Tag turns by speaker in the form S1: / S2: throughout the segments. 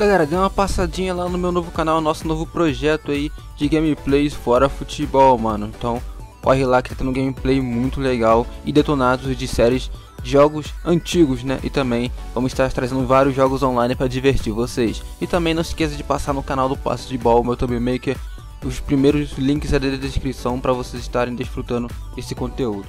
S1: Galera, dê uma passadinha lá no meu novo canal, nosso novo projeto aí de gameplays fora futebol, mano. Então corre lá que tá tendo gameplay muito legal e detonados de séries de jogos antigos, né? E também vamos estar trazendo vários jogos online para divertir vocês. E também não se esqueça de passar no canal do Passe de Ball, meu Thumb Maker. Os primeiros links aí da descrição para vocês estarem desfrutando esse conteúdo.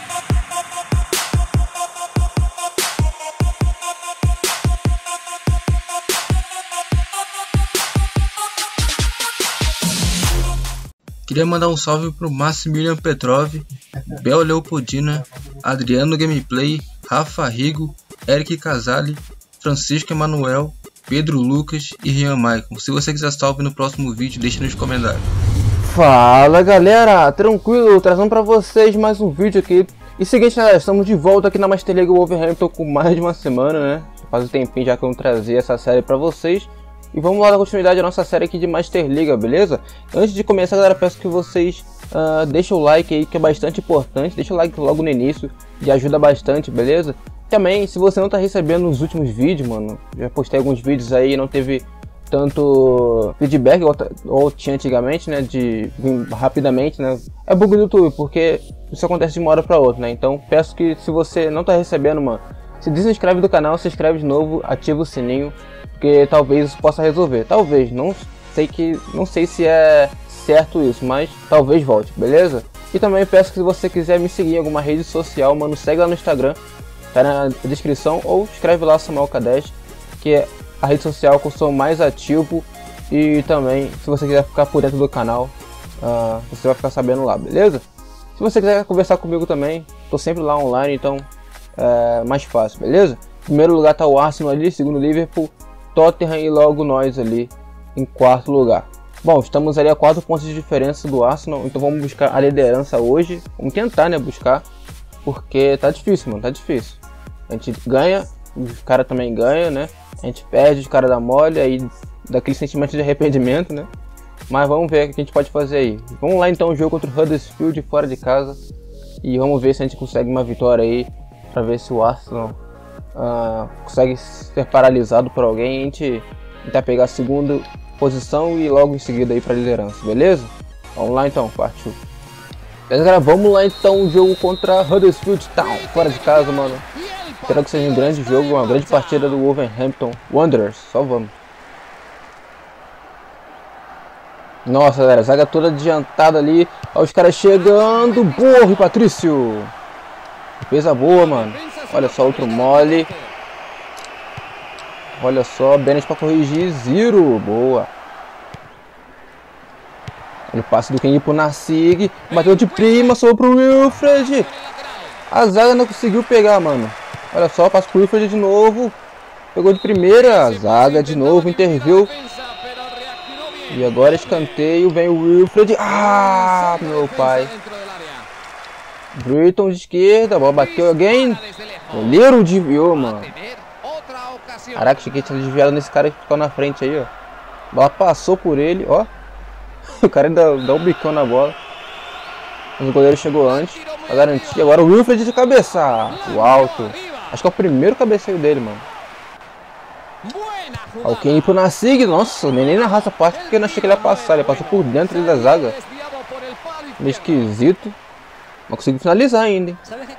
S1: Queria mandar um salve pro Maximilian Petrov, Bel Leopoldina, Adriano Gameplay, Rafa Rigo, Eric Casale, Francisco Emanuel, Pedro Lucas e Rian Maicon. Se você quiser salve no próximo vídeo, deixa nos comentários. Fala galera, tranquilo, trazendo pra vocês mais um vídeo aqui. E seguinte, galera, estamos de volta aqui na Master League Wolverhampton com mais de uma semana, né? Faz um tempinho já que eu não trazia essa série pra vocês. E vamos lá dar continuidade à nossa série aqui de Master League, beleza? Antes de começar, galera, peço que vocês deixem o like aí, que é bastante importante. Deixa o like logo no início, que ajuda bastante, beleza? Também, se você não tá recebendo os últimos vídeos, mano, já postei alguns vídeos aí e não teve tanto feedback ou tinha antigamente, né, de vir rapidamente, né? É bug do YouTube, porque isso acontece de uma hora pra outra, né? Então, peço que se você não tá recebendo, mano, se desinscreve do canal, se inscreve de novo, ativa o sininho. Porque talvez isso possa resolver, talvez, não sei se é certo isso, mas talvez volte, beleza? E também peço que se você quiser me seguir em alguma rede social, mano, segue lá no Instagram, tá na descrição, ou escreve lá Samuel K10, que é a rede social que eu sou mais ativo. E também, se você quiser ficar por dentro do canal, você vai ficar sabendo lá, beleza? Se você quiser conversar comigo também, tô sempre lá online, então é mais fácil, beleza? Em primeiro lugar tá o Arsenal ali, segundo o Liverpool, Tottenham e logo nós ali em quarto lugar. Bom, estamos ali a 4 pontos de diferença do Arsenal, então vamos buscar a liderança hoje. Vamos tentar, né, buscar, porque tá difícil, mano, tá difícil. A gente ganha, os caras também ganham, né? A gente perde, os caras dá mole, aí daquele sentimento de arrependimento, né? Mas vamos ver o que a gente pode fazer aí. Vamos lá então, o jogo contra o Huddersfield fora de casa. E vamos ver se a gente consegue uma vitória aí, pra ver se o Arsenal consegue ser paralisado por alguém. A gente tentar pegar a segunda posição e logo em seguida aí para liderança, beleza? Vamos lá então, partiu. Beleza, galera, vamos lá então, o jogo contra Huddersfield Town, fora de casa, mano. Espero que seja um grande jogo, uma grande partida do Wolverhampton Wanderers, só vamos. Nossa, galera, zaga toda adiantada ali, olha os caras chegando, boa, Patrício. Defesa boa, mano. Olha só, outro mole. Olha só, Bennett para corrigir. Zero. Boa. Olha o passe do Kenny pro Narsig. Bateu de prima, sobrou pro Wilfred. A zaga não conseguiu pegar, mano. Olha só, passe pro Wilfred de novo. Pegou de primeira. A zaga de novo, interviu. E agora escanteio, vem o Wilfred. Ah, meu pai. Britton de esquerda, a bola bateu alguém. Goleiro desviou, mano. Caraca, cheguei tinha desviado nesse cara que ficou na frente aí, ó. A bola passou por ele, ó. O cara ainda dá um bicão na bola. Mas o goleiro chegou antes pra garantir. Agora o Wilfred de cabeça. O alto. Acho que é o primeiro cabeceio dele, mano. Alguém pro Narsig. Nossa, nem na raça parte porque eu não achei que ele ia passar. Ele passou por dentro da zaga. Meio esquisito. Não consegui finalizar ainda, hein?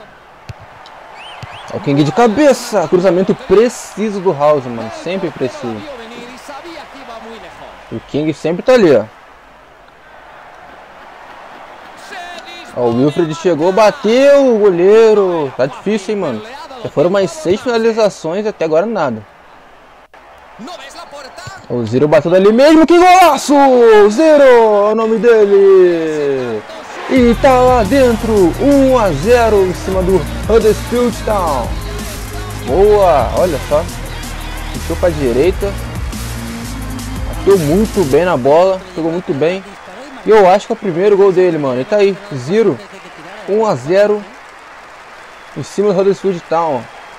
S1: O King de cabeça. Cruzamento preciso do House, mano. Sempre preciso. O King sempre tá ali, ó. Ó, o Wilfred chegou, bateu o goleiro. Tá difícil, hein, mano. Já foram mais 6 finalizações e até agora nada. O Zero bateu dali mesmo. Que golaço! Zero é o nome dele. E tá lá dentro, 1 a 0 em cima do Huddersfield Town. Boa, olha só. Puxou pra direita. Bateu muito bem na bola, pegou muito bem. E eu acho que é o primeiro gol dele, mano. E tá aí, Zero, 1 a 0 em cima do Huddersfield Town.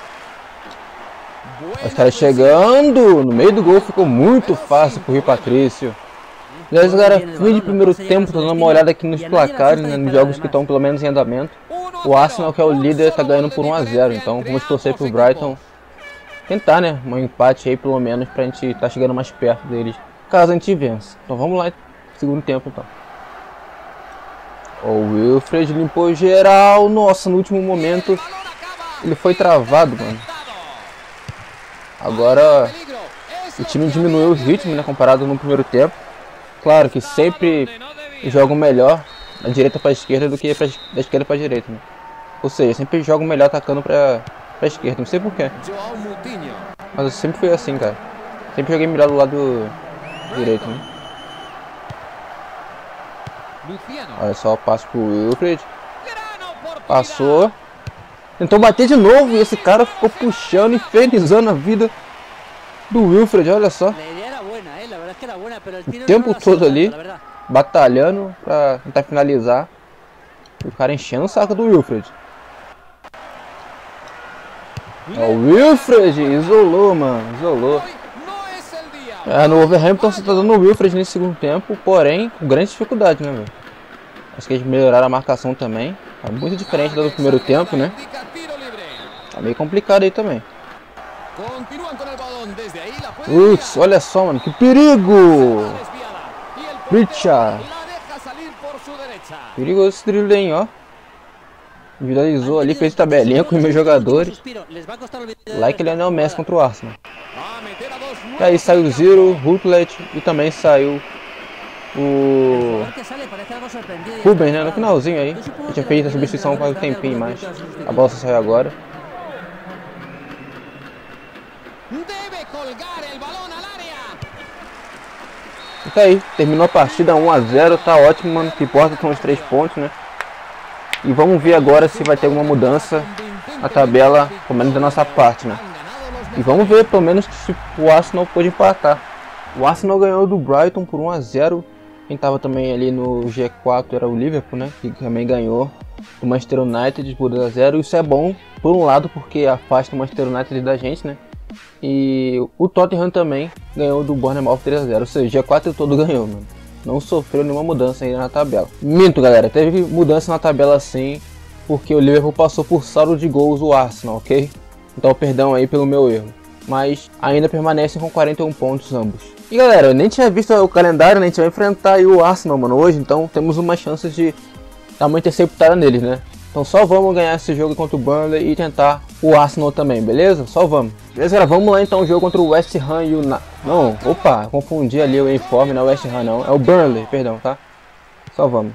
S1: Os caras chegando, no meio do gol ficou muito fácil pro Rui Patrício. Beleza, galera, fim de primeiro tempo, tô dando uma olhada aqui nos placares, né, nos jogos que estão pelo menos em andamento. O Arsenal, que é o líder, tá ganhando por 1 a 0, então vamos torcer pro Brighton
S2: tentar, né? Um empate aí pelo menos pra gente estar chegando mais perto deles, caso a gente vença. Então vamos lá, segundo tempo então. O Wilfred limpou geral. Nossa, no último momento ele foi travado, mano. Agora o time diminuiu os ritmos, né, comparado no primeiro tempo. Claro que sempre jogam melhor da direita para a esquerda do que da esquerda para a direita, né? Ou seja, sempre jogam melhor atacando para a esquerda, não sei porquê. Mas eu sempre fui assim, cara. Sempre joguei melhor do lado direito, né? Olha só, passo pro Wilfred. Passou. Tentou bater de novo e esse cara ficou puxando, infernizando a vida do Wilfred, olha só. O tempo todo ali, batalhando pra tentar finalizar. E o cara enchendo o saco do Wilfred. Ó, o Wilfred isolou, mano, isolou. No Wolverhampton você tá dando o Wilfred nesse segundo tempo, porém com grande dificuldade, né, velho? Acho que eles melhoraram a marcação também. Tá muito diferente do primeiro tempo, né? Tá meio complicado aí também. Putz, olha só, mano, que perigo! Richard. Perigoso esse drible, hein, ó. Individualizou ali, fez tabelinha com os meus jogadores. Like Lionel Messi contra o Arsenal. E aí saiu o Zero, Rutlet e também saiu o Rubens, né, no finalzinho aí. Eu tinha feito a substituição faz um tempinho, mas a bola só saiu agora. E tá aí, terminou a partida 1 a 0, tá ótimo, mano. O que importa são os 3 pontos, né? E vamos ver agora se vai ter alguma mudança na tabela, pelo menos da nossa parte, né? E vamos ver, pelo menos, se o Arsenal pode empatar. O Arsenal ganhou do Brighton por 1 a 0. Quem tava também ali no G4 era o Liverpool, né? Que também ganhou do Manchester United por 2 a 0. Isso é bom, por um lado, porque afasta o Manchester United da gente, né? E o Tottenham também ganhou do Bournemouth 3 a 0. Ou seja, o G4 todo ganhou, mano. Não sofreu nenhuma mudança ainda na tabela. Minto, galera. Teve mudança na tabela sim, porque o Liverpool passou por saldo de gols o Arsenal, ok? Então perdão aí pelo meu erro. Mas ainda permanecem com 41 pontos ambos. E galera, eu nem tinha visto o calendário, né? A gente vai enfrentar aí o Arsenal, mano, hoje. Então temos uma chance de dar uma interceptada neles, né? Então só vamos ganhar esse jogo contra o Burnley e tentar o Arsenal também, beleza? Só vamos. Beleza, galera? Vamos lá então, o jogo contra o West Ham United. Não, opa, confundi ali o informe, não é o West Ham não. É o Burnley, perdão, tá? Só vamos.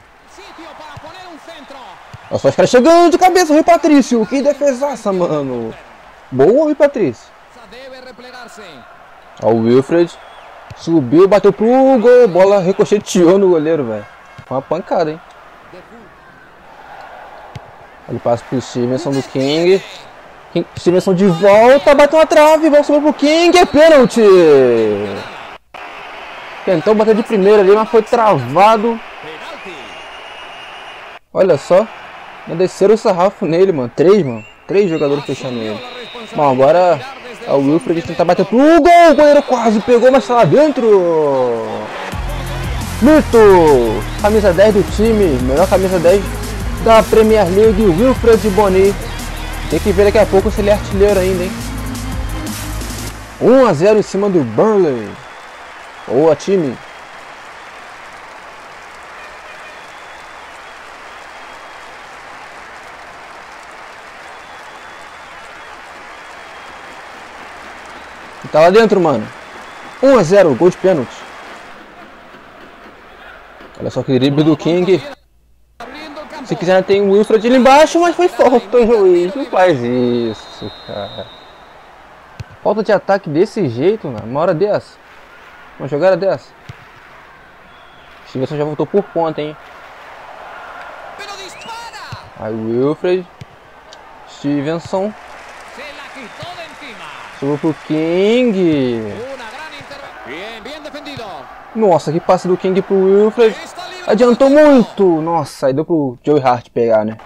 S2: Olha só os caras chegando de cabeça, Rui Patrício. Que defesaça, mano. Boa, Rui Patrício. Ó, o Wilfred subiu, bateu pro gol. Bola ricocheteou no goleiro, velho. Foi uma pancada, hein? Ele passa pro Stevenson do King. Stevenson de volta, bateu uma trave, bola subiu pro King, é pênalti! Tentou bater de primeira ali, mas foi travado. Olha só, desceram o sarrafo nele, mano. 3 jogadores fechando ele. Bom, agora é o Wilfred tentar bater pro gol, o goleiro quase pegou, mas tá lá dentro. Mito! Camisa 10 do time, melhor camisa 10 da Premier League, Wilfred Bony. Tem que ver daqui a pouco se ele é artilheiro ainda, hein? 1 a 0 em cima do Burnley. Boa, time. E tá lá dentro, mano. 1 a 0, gol de pênalti. Olha só que drible do King. Se quiser tem o Wilfred ali embaixo, mas foi falta, o juiz. Não faz isso, cara. Falta de ataque desse jeito, mano. Uma hora dessa. Uma jogada dessa. Stevenson já voltou por ponta, hein. Aí o Wilfred. Stevenson. Subiu pro King. Nossa, que passe do King pro Wilfred. Adiantou muito. Nossa, aí deu pro Joey Hart pegar, né?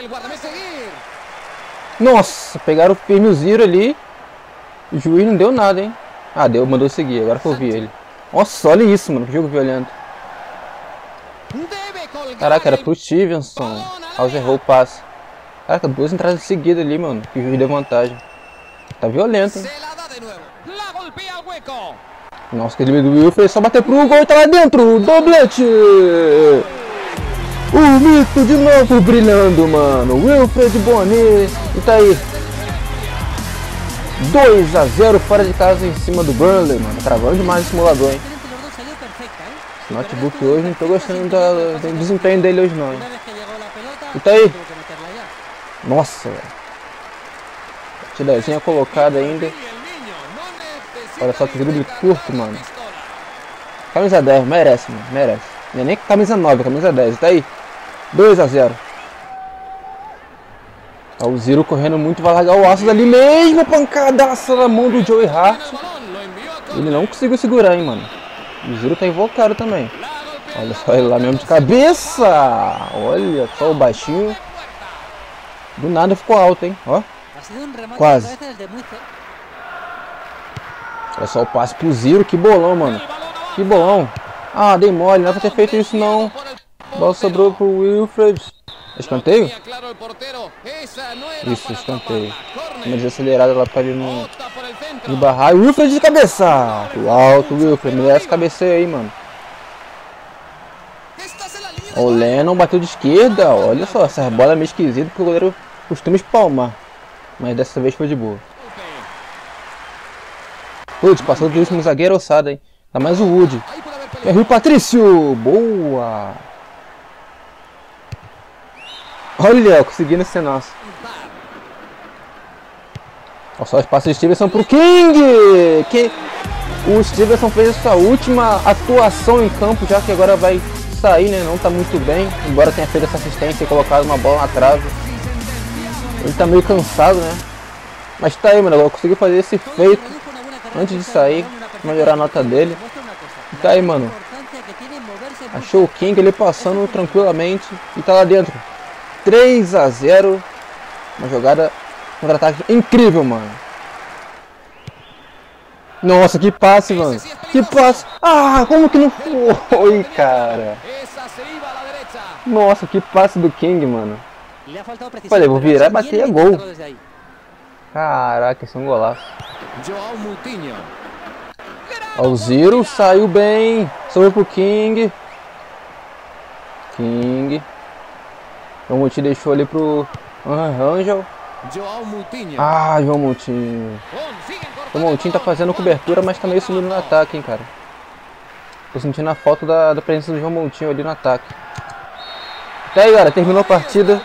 S2: Nossa, pegaram firme o Zero ali. O juiz não deu nada, hein? Ah, deu, mandou seguir. Agora que eu vi ele. Nossa, olha isso, mano. Que jogo violento. Caraca, era pro Stevenson. House errou o passe. Caraca, 2 entradas seguidas ali, mano. Que o juiz deu vantagem. Tá violento, hein? Nossa, que drible do Wilfred, só bater pro gol e tá lá dentro, doblete! O mito de novo brilhando, mano. Wilfred Boni, e tá aí. 2 a 0 fora de casa em cima do Burnley, mano. Travando demais o simulador, hein. Esse notebook hoje, não tô gostando do desempenho dele hoje não, hein. E tá aí. Nossa, velho. Partidazinha colocada ainda. Olha só que drible curto, mano. Camisa 10, merece, mano. Merece. Não é nem camisa 9, camisa 10. Tá aí. 2 a 0. O Ziro correndo muito, vai largar o Aços ali mesmo. Pancadaça na mão do Joey Hart. Ele não conseguiu segurar, hein, mano. O Ziro tá invocado também. Olha só ele lá mesmo de cabeça. Olha só o baixinho. Do nada ficou alto, hein. Ó. Quase. Olha só o passe pro Ziro. Que bolão, mano. Que bolão. Ah, dei mole. Não era pra ter feito isso, não. A bola sobrou pro Wilfred. Escanteio? Isso, escanteio. Uma desacelerada lá para ele no barrar. Wilfred de cabeça! Pro alto, Wilfred. Merece cabeceio aí, mano. O Lennon bateu de esquerda. Olha só, essa bola é meio esquisita porque o goleiro costuma espalmar. Mas dessa vez foi de boa. Putz, passou do último zagueiro alçada, hein? Tá mais o Wood. É Rui Patrício! Boa! Olha, conseguindo ser nosso. Olha só o espaço de Stevenson pro King! O Stevenson fez essa última atuação em campo, já que agora vai sair, né? Não tá muito bem, embora tenha feito essa assistência e colocado uma bola na trave. Ele tá meio cansado, né? Mas tá aí, mano. Agora conseguiu fazer esse feito antes de sair, melhorar a nota dele. E tá aí, mano. Achou o King ele passando tranquilamente e tá lá dentro. 3 a 0. Uma jogada contra-ataque incrível, mano. Nossa, que passe, mano. Que passe. Ah, como que não foi, cara? Nossa, que passe do King, mano. Olha, eu vou virar e bater a gol. Caraca, esse é um golaço. Ó, o Ziro saiu bem. Sobrou pro King. João Moutinho deixou ali pro Angel. Ah, João Moutinho. O Moutinho tá fazendo cobertura, mas tá meio sumindo no ataque, hein, cara. Tô sentindo a falta da presença do João Moutinho ali no ataque. Até aí, galera, terminou a partida.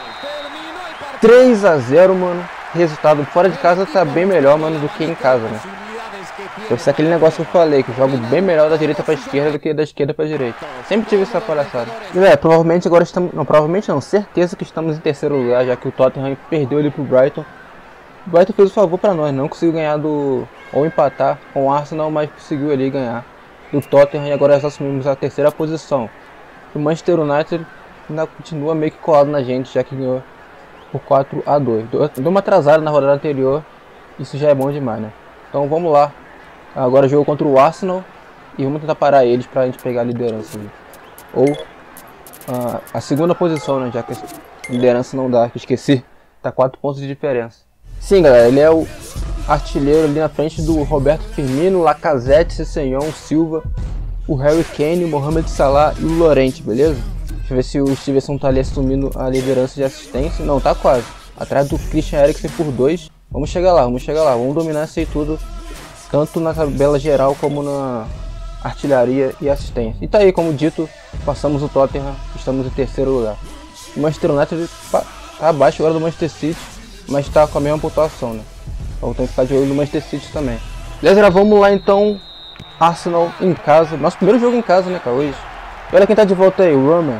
S2: 3 a 0, mano. Resultado fora de casa tá bem melhor, mano, do que em casa, né? Deve ser aquele negócio que eu falei, que eu jogo bem melhor da direita pra esquerda do que da esquerda pra direita. Sempre tive essa palhaçada. E, provavelmente agora estamos... Não, provavelmente não, certeza que estamos em terceiro lugar, já que o Tottenham perdeu ali pro Brighton. O Brighton fez o favor pra nós, não conseguiu ganhar ou empatar com o Arsenal, mas conseguiu ali ganhar do Tottenham e agora nós assumimos a terceira posição. O Manchester United ainda continua meio que colado na gente, já que ganhou por 4 a 2. Deu uma atrasada na rodada anterior, isso já é bom demais, né? Então vamos lá. Agora jogo contra o Arsenal e vamos tentar parar eles pra gente pegar a liderança. Né? Ou a segunda posição, né? Já que a liderança não dá, que esqueci. Tá 4 pontos de diferença. Sim, galera, ele é o artilheiro ali na frente do Roberto Firmino, Lacazette, Sessegnon, Silva, o Harry Kane, o Mohamed Salah e o Llorente, beleza? Deixa eu ver se o Stevenson tá ali assumindo a liderança de assistência. Não, tá quase. Atrás do Christian Eriksen por 2. Vamos chegar lá, vamos dominar isso aí tudo. Tanto na tabela geral como na artilharia e assistência. E tá aí, como dito, passamos o Tottenham, estamos em terceiro lugar. O Manchester United tá abaixo agora do Manchester City, mas tá com a mesma pontuação, né? Então tem que ficar de olho no Manchester City também. Beleza, vamos lá então. Arsenal em casa. Nosso primeiro jogo em casa, né, cara, hoje. E olha quem tá de volta aí, o Roman.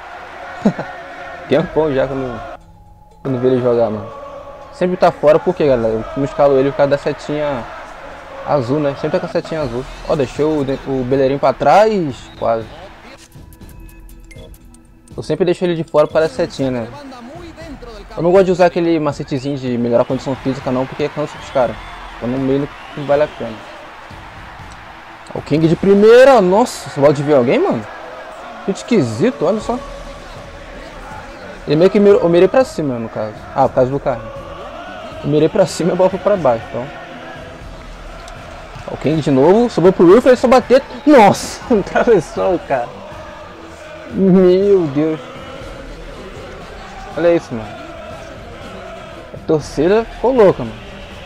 S2: Tempão já quando vi ele jogar, mano. Sempre tá fora, por quê, galera? Eu não escalo ele por causa da setinha azul, né? Sempre tá com a setinha azul. Ó, deixou o Bellerin pra trás. Quase. Eu sempre deixo ele de fora para a setinha, né? Eu não gosto de usar aquele macetezinho de melhorar a condição física não, porque cansa os caras. Então no meio não vale a pena. O King de primeira. Nossa, você pode ver alguém, mano? Que esquisito, olha só. Ele meio que eu mirei pra cima, no caso. Ah, por causa do carro. Eu mirei pra cima e a bola foi pra baixo, então. O King de novo, sobrou pro Wilfred, só bater. Nossa, atravessou, cara. Meu Deus. Olha isso, mano. A torcida ficou louca, mano.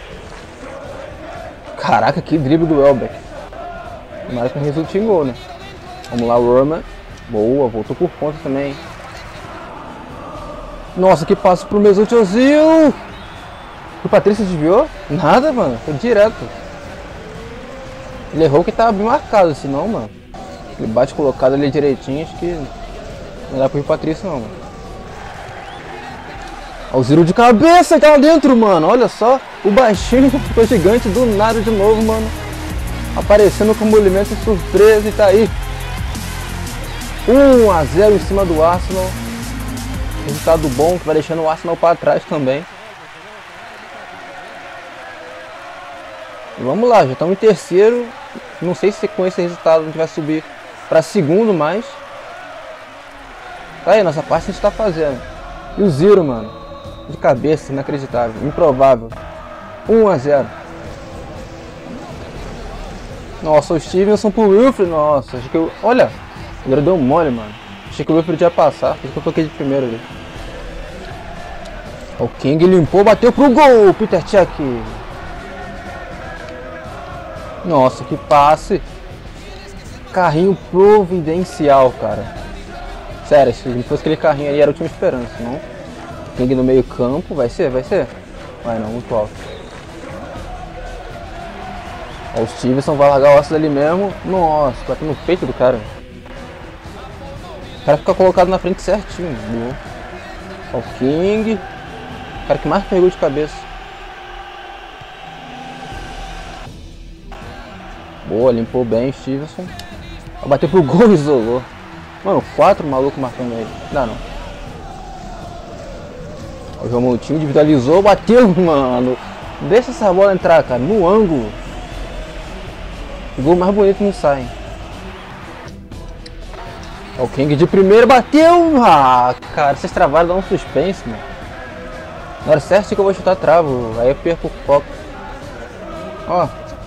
S2: Caraca, que drible do Welbeck. Tomara que resulte em gol, né? Vamos lá, Roman. Boa, voltou por ponta também. Nossa, que passo pro Mesut Ozil. O Patrício desviou? Nada, mano. Foi direto. Ele errou que tava bem marcado, senão, mano. Ele bate colocado ali direitinho, acho que não dá pro Patrício, não, mano. Olha o Ziro de cabeça, tá lá dentro, mano. Olha só, o baixinho ficou gigante do nada de novo, mano. Aparecendo como elemento surpresa e tá aí. 1 a 0 em cima do Arsenal. Resultado bom que vai deixando o Arsenal para trás também. E vamos lá, já estamos em terceiro. Não sei se com esse resultado a gente vai subir para segundo, mas tá aí, nossa parte a gente está fazendo. E o Ziro, mano, de cabeça, inacreditável, improvável. 1 a 0. Nossa, o Stevenson pro Wilfred, nossa, acho que eu... Olha, agora deu mole, mano. Achei que o Wilfred ia passar, por isso que eu toquei de primeiro ali. O King limpou, bateu pro gol, Peter Cech. Nossa, que passe. Carrinho providencial, cara. Sério, se não fosse aquele carrinho ali era a última esperança, não? King no meio campo, vai ser? Vai não, muito alto. Ó, o Stevenson vai largar o aço dali mesmo. Nossa, bateu no peito do cara. O cara fica colocado na frente certinho. Ó, o King. O cara que mais pegou de cabeça. Boa, limpou bem o Stevenson. Vai bater pro gol e isolou. Mano, 4 malucos marcando ele. Dá não. Ó, o João Moutinho individualizou, bateu, mano. Deixa essa bola entrar, cara, no ângulo. O gol mais bonito não sai. Ó, o King de primeira bateu. Ah, cara, vocês travaram, dá um suspense, mano. Na hora certa que eu vou chutar travo, aí eu perco o foco. Ó.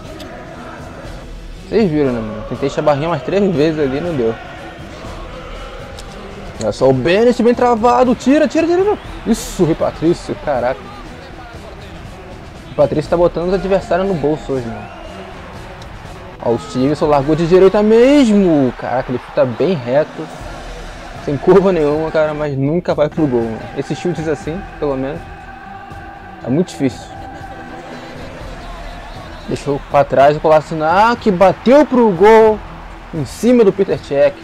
S2: Vocês viram, né, mano? Tentei deixar a barrinha umas 3 vezes ali, não deu. Olha só o Bennett bem travado. Tira. Isso, Rui Patrício, caraca. O Patrício tá botando os adversários no bolso hoje, mano. Ó, o Stevenson largou de direita mesmo. Caraca, ele fica bem reto. Sem curva nenhuma, cara, mas nunca vai pro gol, mano. Esses chutes assim, pelo menos, é muito difícil. Deixou pra trás o Kolasinac, que bateu pro gol em cima do Peter Cech.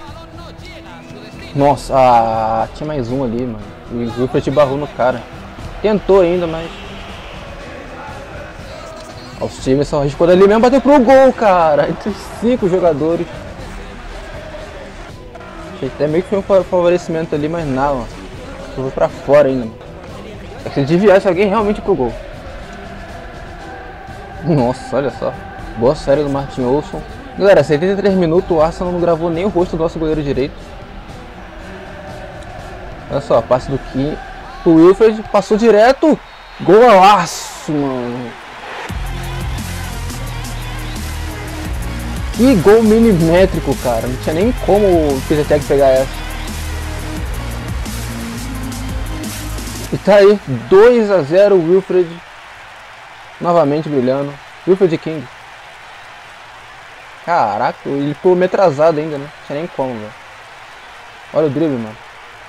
S2: Nossa, tinha mais um ali, mano. O Wilfred barrou no cara. Tentou ainda, mas... Ó, o Stevenson arriscou dali mesmo, bateu pro gol, cara. Entre os 5 jogadores. Achei até meio que foi um favorecimento ali, mas nada, mano. Foi pra fora ainda, mano. É que se desviasse alguém realmente pro gol. Nossa, olha só. Boa série do Martin Olsson. Galera, 73 minutos, o Arsenal não gravou nem o rosto do nosso goleiro direito. Olha só, passe do King. O Wilfred passou direto. Golaço, mano. Que gol milimétrico, cara. Não tinha nem como o Peter Cech pegar essa. E tá aí, 2 a 0, Wilfred. Novamente brilhando. Wilfred King. Caraca, ele ficou meio atrasado ainda, né? Não tinha nem como, velho. Olha o drible, mano.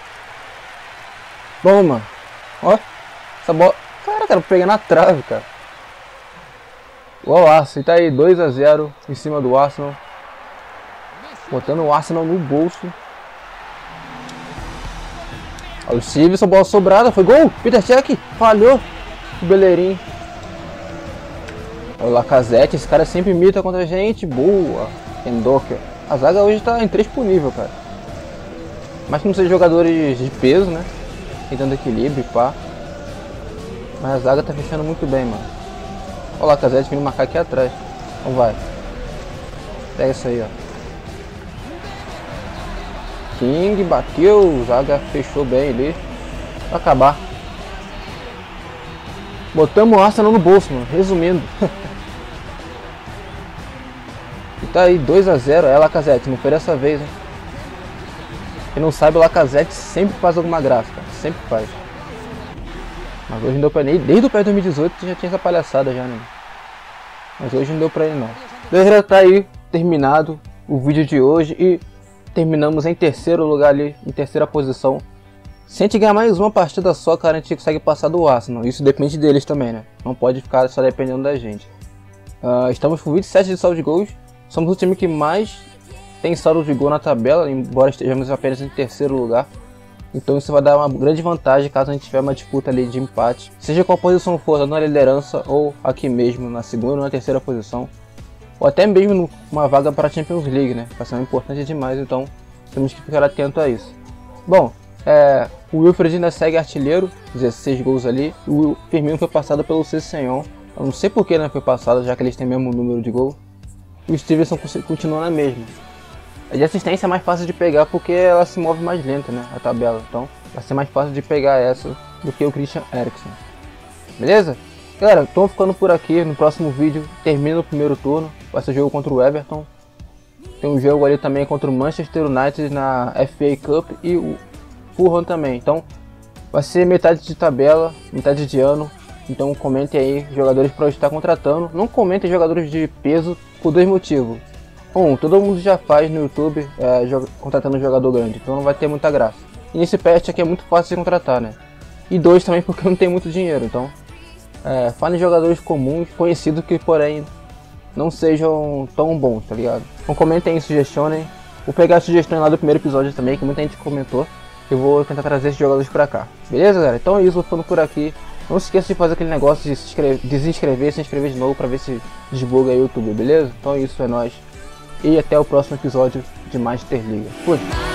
S2: Bom, mano. Ó. Essa bola... Caraca, eu peguei na trave, cara. O Arsenal. Tá aí, 2 a 0 em cima do Arsenal. Botando o Arsenal no bolso. Olha o Stevenson, bola sobrada. Foi gol. Peter Cech falhou. O Bellerin. O Lacazette, esse cara sempre imita contra a gente. Boa. Endoker. A zaga hoje tá em 3 por nível, cara. Mas que não sejam jogadores de peso, né? Tentando equilíbrio e pá. Mas a zaga tá fechando muito bem, mano. Olha o Lacazette vindo marcar aqui atrás. Então vai. Pega isso aí, ó. King bateu. Zaga fechou bem ali. Vai acabar. Botamos o Arsenal no bolso, mano. Resumindo. tá aí, 2 a 0, é Lacazette, não foi dessa vez, hein? Quem não sabe, o Lacazette sempre faz alguma graça, cara, sempre faz. Mas hoje não deu pra ele, desde o PES 2018 já tinha essa palhaçada já, né? Mas hoje não deu pra ele não. Beleza, tá aí, terminado o vídeo de hoje e terminamos em terceiro lugar ali, em terceira posição. Se a gente ganhar mais uma partida só, cara, a gente consegue passar do Arsenal. Isso depende deles também, né? Não pode ficar só dependendo da gente. Estamos com 27 de saldo de gols. Somos o time que mais tem saldo de gol na tabela, embora estejamos apenas em terceiro lugar. Então isso vai dar uma grande vantagem caso a gente tiver uma disputa ali de empate. Seja qual posição for, na liderança ou aqui mesmo, na segunda ou na terceira posição. Ou até mesmo uma vaga para a Champions League, né? Vai ser importante demais, então temos que ficar atento a isso. Bom, o Wilfred ainda segue artilheiro, 16 gols ali. O Firmino foi passado pelo Cessenhon. Eu não sei porque não foi passado, já que eles têm o mesmo número de gol. O Stevenson continua na mesma. A de assistência é mais fácil de pegar porque ela se move mais lenta, né? A tabela. Então vai ser mais fácil de pegar essa do que o Christian Eriksen. Beleza? Galera, tô ficando por aqui. No próximo vídeo termina o primeiro turno. Vai ser o jogo contra o Everton. Tem um jogo ali também contra o Manchester United na FA Cup e o Fulham também. Então vai ser metade de tabela, metade de ano. Então comentem aí jogadores para estar contratando. Não comentem jogadores de peso por 2 motivos. Todo mundo já faz no YouTube contratando um jogador grande, então não vai ter muita graça. E nesse patch aqui é muito fácil de contratar, né? E 2 também porque não tem muito dinheiro, então falem de jogadores comuns, conhecidos que porém não sejam tão bons, tá ligado? Então comentem aí, sugestionem. Vou pegar a sugestão lá do primeiro episódio também, que muita gente comentou. Eu vou tentar trazer esses jogadores pra cá. Beleza, galera? Então é isso, vou ficando por aqui. Não se esqueça de fazer aquele negócio de se inscrever de novo pra ver se desbuga aí o YouTube, beleza? Então é isso, é nóis. E até o próximo episódio de Master Liga. Fui!